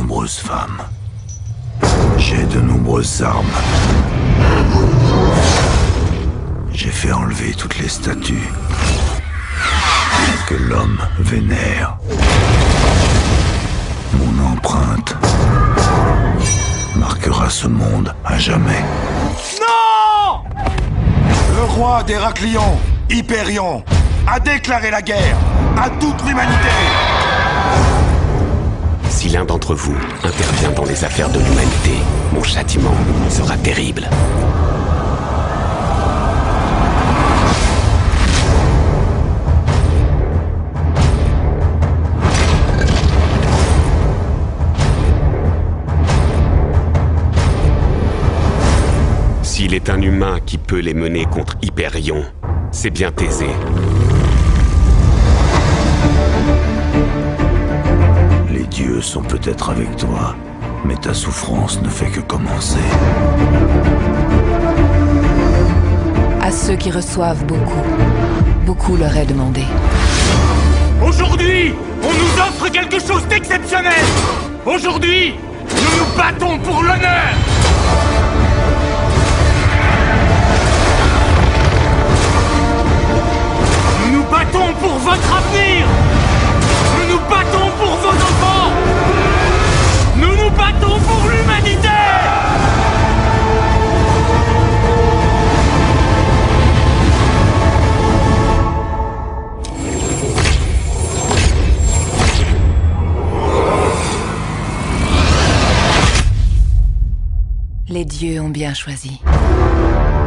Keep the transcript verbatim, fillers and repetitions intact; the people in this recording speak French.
nombreuses femmes. J'ai de nombreuses armes. J'ai fait enlever toutes les statues que l'homme vénère. Mon empreinte marquera ce monde à jamais. Non! Le roi d'Héraclion, Hyperion, a déclaré la guerre à toute l'humanité. Si l'un d'entre vous intervient dans les affaires de l'humanité, mon châtiment sera terrible. S'il est un humain qui peut les mener contre Hyperion, c'est bien Thésée. Les dieux sont peut-être avec toi, mais ta souffrance ne fait que commencer. À ceux qui reçoivent beaucoup, beaucoup leur est demandé. Aujourd'hui, on nous offre quelque chose d'exceptionnel. Aujourd'hui, nous nous battons pour l'honneur. Nous nous battons pour votre avenir. Nous nous battons pour vos enfants. Nous nous battons pour l'humanité. Les dieux ont bien choisi.